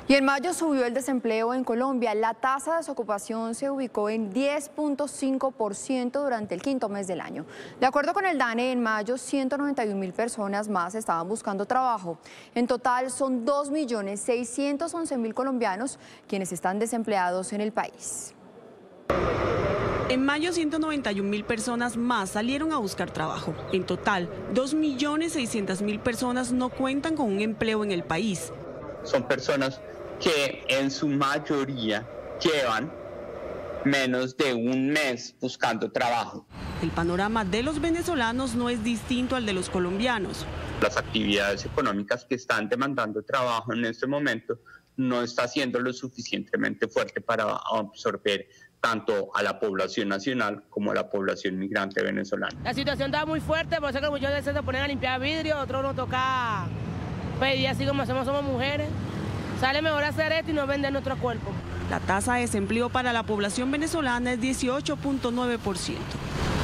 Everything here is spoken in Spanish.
Y en mayo subió el desempleo en Colombia. La tasa de desocupación se ubicó en 10.5% durante el quinto mes del año. De acuerdo con el DANE, en mayo 191.000 personas más estaban buscando trabajo. En total son 2.611.000 colombianos quienes están desempleados en el país. En mayo, 191.000 personas más salieron a buscar trabajo. En total, 2.600.000 personas no cuentan con un empleo en el país. Son personas que en su mayoría llevan menos de un mes buscando trabajo. El panorama de los venezolanos no es distinto al de los colombianos. Las actividades económicas que están demandando trabajo en este momento no está siendo lo suficientemente fuerte para absorber tanto a la población nacional como a la población migrante venezolana. La situación está muy fuerte, por eso que muchos de esos se ponen a limpiar vidrio, otros nos toca pedir así como somos mujeres. Sale mejor hacer esto y no vender nuestro cuerpo. La tasa de desempleo para la población venezolana es 18.9%.